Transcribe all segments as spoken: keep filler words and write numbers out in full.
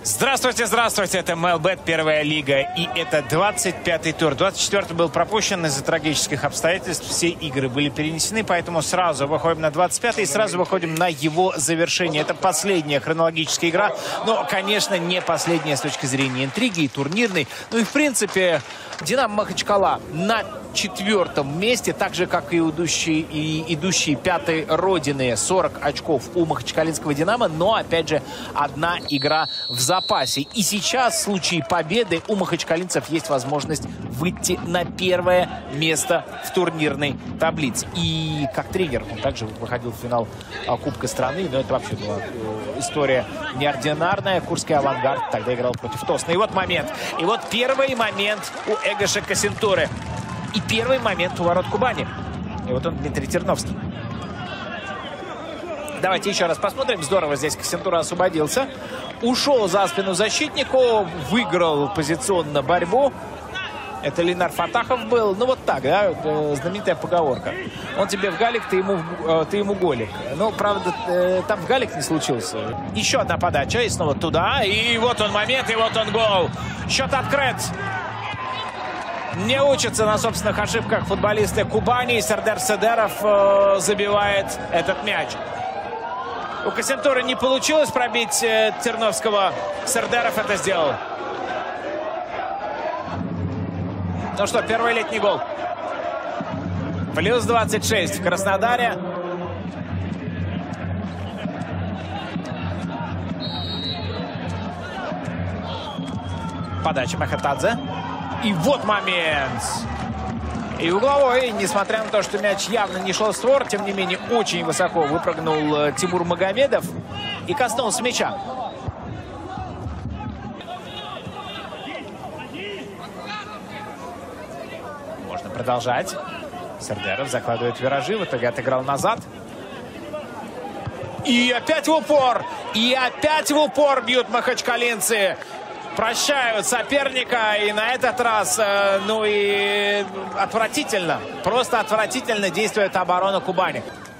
Здравствуйте, здравствуйте, это МЛБет, первая лига, и это двадцать пятый тур. двадцать четвёртый был пропущен из-за трагических обстоятельств, все игры были перенесены, поэтому сразу выходим на двадцать пятый и сразу выходим на его завершение. Это последняя хронологическая игра, но, конечно, не последняя с точки зрения интриги и турнирной. Ну и, в принципе, Динамо Махачкала на четвертом месте, так же, как и идущие, и идущие пятой родины. сорок очков у махачкалинского Динамо, но, опять же, одна игра в запасе. И сейчас, в случае победы, у махачкалинцев есть возможность выйти на первое место в турнирной таблице. И как тренер он также выходил в финал Кубка страны, но это вообще была история неординарная. Курский «Авангард» тогда играл против Тосна. И вот момент. И вот первый момент у Эгоша Кассентуры. И первый момент у ворот Кубани. И вот он, Дмитрий Терновский. Давайте еще раз посмотрим. Здорово здесь Кассентура освободился. Ушел за спину защитнику. Выиграл позиционно борьбу. Это Ленар Фатахов был. Ну вот так, да, знаменитая поговорка. Он тебе в галик, ты ему, ты ему голик. Ну, правда, там в галик не случился. Еще одна подача. И снова туда. И вот он момент, и вот он гол. Счет открыт. Не учатся на собственных ошибках футболисты Кубани. Сердер Седеров э, забивает этот мяч. У Кассентуры не получилось пробить э, Терновского. Сердеров это сделал. Ну что, первый летний гол. Плюс двадцать шесть в Краснодаре. Подача Махатадзе. И вот момент. И угловой, несмотря на то, что мяч явно не шел в створ, тем не менее очень высоко выпрыгнул Тимур Магомедов и коснулся мяча. Можно продолжать. Сердеров закладывает виражи, в итоге отыграл назад. И опять в упор. И опять в упор бьют махачкалинцы. Прощают соперника, и на этот раз, э, ну и отвратительно, просто отвратительно действует оборона Кубани.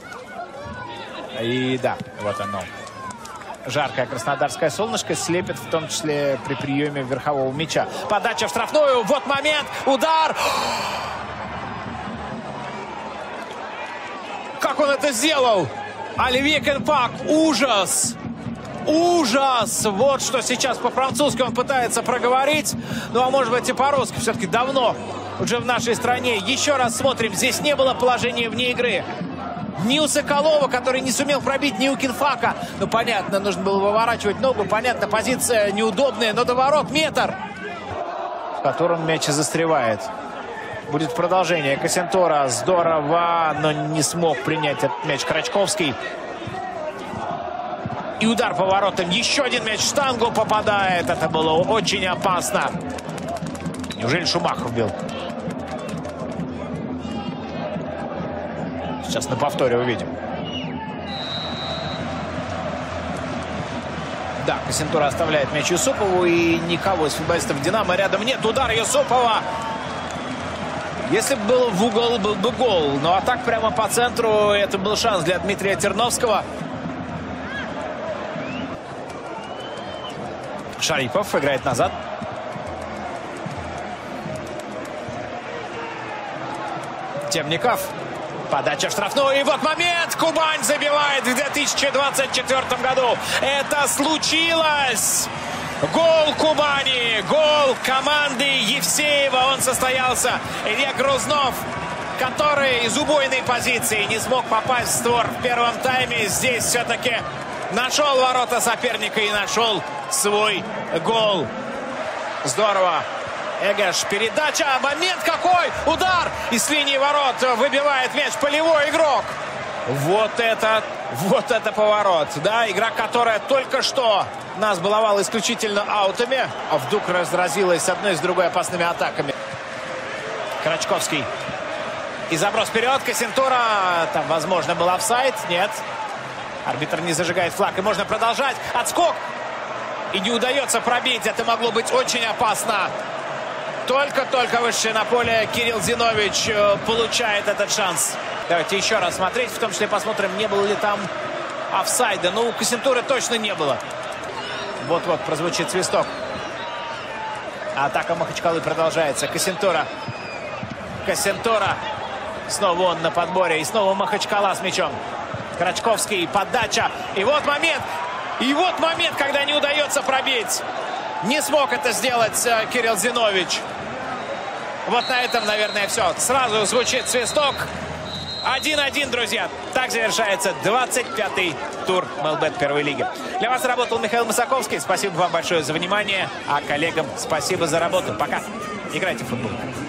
И да, вот оно. Жаркое краснодарское солнышко слепит, в том числе при приеме верхового мяча. Подача в штрафную, вот момент, удар! Как он это сделал? Оливье Кенпак, ужас! Ужас! Вот что сейчас по-французски он пытается проговорить. Ну, а может быть и по-русски. Все-таки давно уже в нашей стране. Еще раз смотрим. Здесь не было положения вне игры. Ни у Соколова, который не сумел пробить, ни у Кенфака. Ну, понятно, нужно было выворачивать ногу. Понятно, позиция неудобная, но до ворот метр. В котором мяч и застревает. Будет продолжение. Кассентура здорово, но не смог принять этот мяч Крачковский. И удар по воротам. Еще один мяч в штангу попадает. Это было очень опасно. Неужели Шумахов бил? Сейчас на повторе увидим. Да, Кассентура оставляет мяч Юсупову. И никого из футболистов Динамо рядом нет. Удар Юсупова. Если бы был в угол, был бы гол. Ну а так прямо по центру. Это был шанс для Дмитрия Терновского. Шарипов играет назад. Темников. Подача в штрафную. И вот момент. Кубань забивает в две тысячи двадцать четвёртом году. Это случилось. Гол Кубани. Гол команды Евсеева. Он состоялся. Илья Грузнов, который из убойной позиции не смог попасть в створ в первом тайме. Здесь все-таки нашел ворота соперника и нашел свой гол. Здорово. Эгош, передача, момент какой! Удар! И с линии ворот выбивает мяч полевой игрок. Вот это, вот это поворот. Да, игра, которая только что нас баловала исключительно аутами, а вдруг разразилась с одной и с другой опасными атаками. Крачковский. И заброс вперед. Кассентура. Там, возможно, был офсайд. Нет. Арбитр не зажигает флаг. И можно продолжать. Отскок. И не удается пробить. Это могло быть очень опасно. Только-только вышедший на поле Кирилл Зинович получает этот шанс. Давайте еще раз смотреть. В том числе посмотрим, не было ли там офсайда. Ну, у Кассентуры точно не было. Вот-вот прозвучит свисток. Атака Махачкалы продолжается. Кассентура. Кассентура. Снова он на подборе. И снова Махачкала с мячом. Крачковский. Подача. И вот момент. И вот момент, когда не удается пробить. Не смог это сделать Кирилл Зинович. Вот на этом, наверное, все. Сразу звучит свисток. один-один, друзья. Так завершается двадцать пятый тур МЛБ первой лиги. Для вас работал Михаил Масаковский. Спасибо вам большое за внимание. А коллегам спасибо за работу. Пока. Играйте в футбол.